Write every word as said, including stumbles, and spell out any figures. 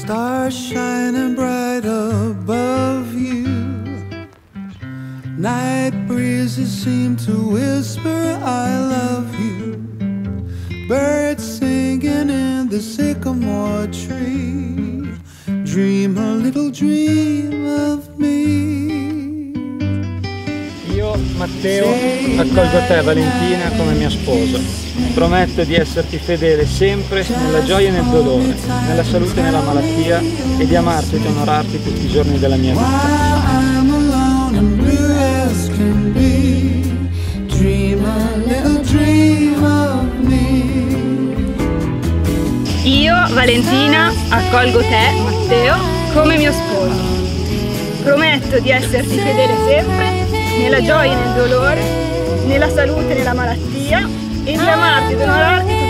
Stars shining bright above you. Night breezes seem to whisper I love you. Birds singing in the sycamore tree. Dream a little dream of me. Io, Matteo, accolgo te, Valentina, come mia sposa. Prometto di esserti fedele sempre, nella gioia e nel dolore, nella salute e nella malattia, e di amarti e di onorarti tutti i giorni della mia vita. Io, Valentina, accolgo te, Matteo, come mio sposo. Prometto di esserti fedele sempre, nella gioia e nel dolore, nella salute e nella malattia, e di amarti ed onorarti